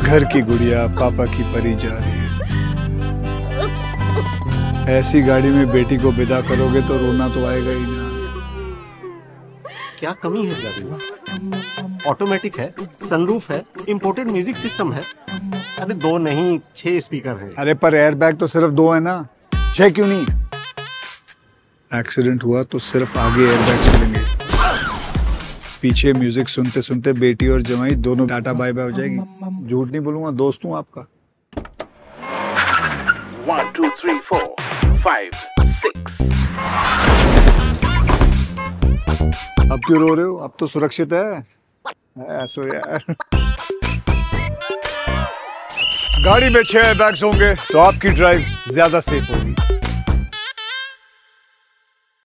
घर की गुड़िया पापा की परी जा रही है। ऐसी गाड़ी में बेटी को विदा करोगे तो रोना तो आएगा ही ना। क्या कमी है इस गाड़ी में? ऑटोमेटिक है, सनरूफ है, इंपोर्टेड म्यूजिक सिस्टम है। अरे 2 नहीं 6 स्पीकर है। अरे पर एयरबैग तो सिर्फ 2 है ना, 6 क्यों नहीं? एक्सीडेंट हुआ तो सिर्फ आगे एयरबैग चलेंगे, पीछे म्यूजिक सुनते सुनते बेटी और जवाई दोनों टाटा बाय बाय हो जाएगी। झूठ नहीं बोलूंगा, दोस्त हूँ आपका। 1 2 3 4 5 6। अब क्यों रो रहे हो? अब तो सुरक्षित है। ऐसो यार, गाड़ी में 6 एयरबैग्स होंगे तो आपकी ड्राइव ज्यादा सेफ होगी।